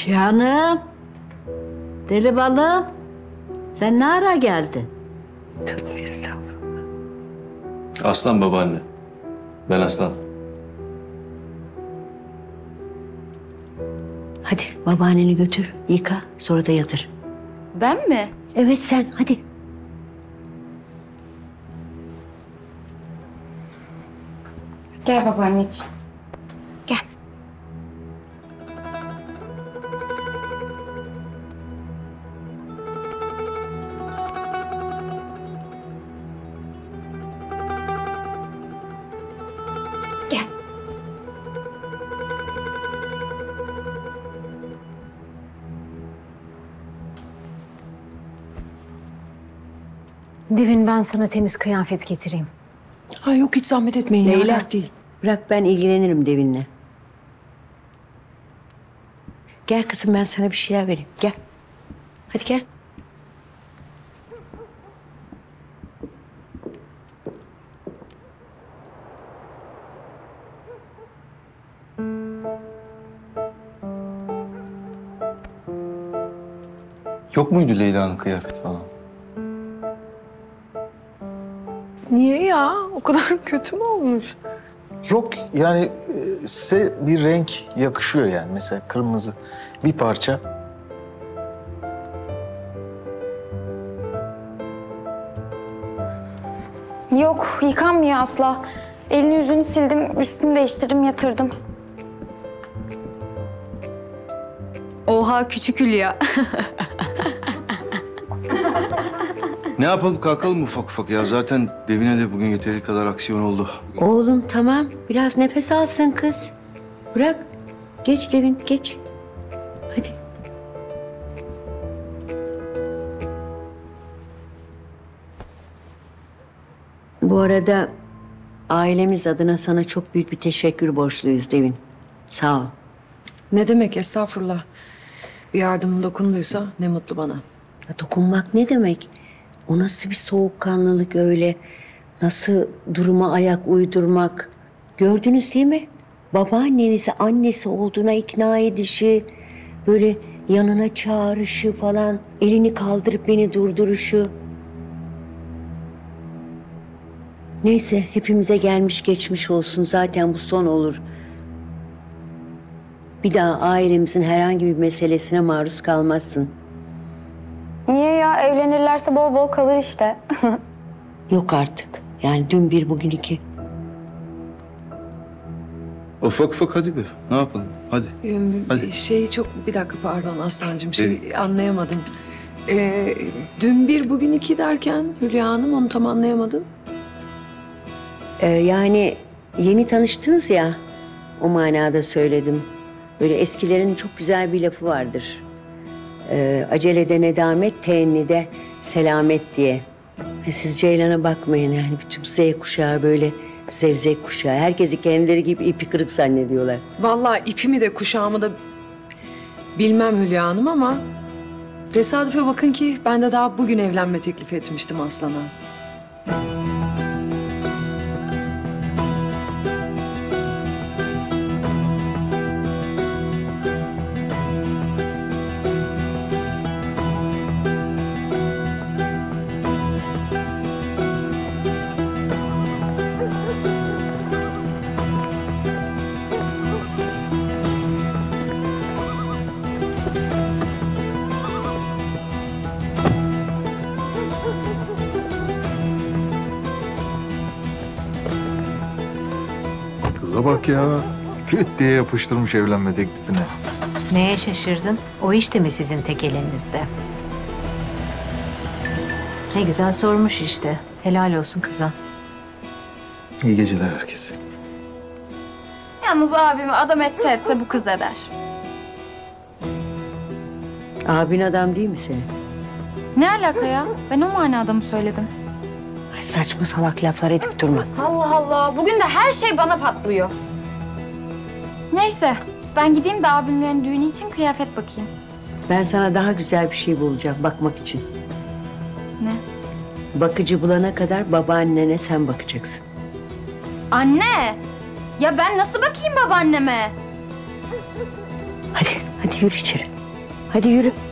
Canım. Deli balım. Sen ne ara geldin? Tövbe estağfurullah. Aslan babaanne. Ben Aslan. Hadi babaanneni götür, yıka, sonra da yatır. Ben mi? Evet sen, hadi. Gel babaanneciğim. Gel. Gel. Devin, ben sana temiz kıyafet getireyim. Ha yok, hiç zahmet etmeyin ya, Leyla, dert değil. bırak ben ilgilenirim Devin'le. Gel kızım, ben sana bir şeyler vereyim, gel. Hadi gel. Yok muydu Leyla'nın kıyafeti falan? Niye ya? O kadar kötü mü olmuş? Yok yani size bir renk yakışıyor yani. Mesela kırmızı bir parça. Yok, yıkanmıyor asla. Elini yüzünü sildim, üstünü değiştirdim, yatırdım. Oha küçük Hülya. Ne yapalım, kalkalım ufak ufak ya. Zaten Devine de bugün yeteri kadar aksiyon oldu. Oğlum tamam, biraz nefes alsın kız. Bırak, geç Devin, geç. Hadi. Bu arada ailemiz adına sana çok büyük bir teşekkür borçluyuz Devin. Sağ ol. Ne demek, estağfurullah. Bir yardımım dokunduysa ne mutlu bana. Ya dokunmak ne demek? O nasıl bir soğukkanlılık öyle? Nasıl duruma ayak uydurmak? Gördünüz değil mi? Babaannenizi annesi olduğuna ikna edişi, böyle yanına çağrışı falan, elini kaldırıp beni durduruşu. Neyse, hepimize gelmiş geçmiş olsun. Zaten bu son olur. Bir daha ailemizin herhangi bir meselesine maruz kalmazsın. Niye ya? Evlenirlerse bol bol kalır işte. Yok artık. Yani dün bir, bugün iki. Ufak ufak hadi be. Ne yapalım? Hadi. Hadi. Bir dakika pardon Aslancığım, anlayamadım. Dün bir, bugün iki derken Hülya Hanım, onu tam anlayamadım. Yani yeni tanıştınız ya, o manada söyledim. Böyle eskilerin çok güzel bir lafı vardır. Acelede nedamet, teennide selamet diye. Siz Ceylan'a bakmayın yani, bütün Z kuşağı böyle zevzek kuşağı. Herkesi kendileri gibi ipi kırık zannediyorlar. Vallahi ipimi de kuşağımı da bilmem Hülya Hanım ama... tesadüfe bakın ki ben de daha bugün evlenme teklifi etmiştim Aslan'a. Kıza bak ya. Küt diye yapıştırmış evlenme teklifini. Neye şaşırdın? O iş de mi sizin tek elinizde? Ne güzel sormuş işte. Helal olsun kıza. İyi geceler herkese. Yalnız abimi adam etse bu kız eder. Abin adam değil mi senin? Ne alaka ya? Ben o manada mı söyledim? Ay saçma salak laflar edip durma. Allah Allah. Bugün de her şey bana patlıyor. Neyse. Ben gideyim de abimlerin düğünü için kıyafet bakayım. Ben sana daha güzel bir şey bulacağım bakmak için. Ne? Bakıcı bulana kadar babaannene sen bakacaksın. Anne! Ya ben nasıl bakayım babaanneme? Hadi yürü içeri. Hadi yürü.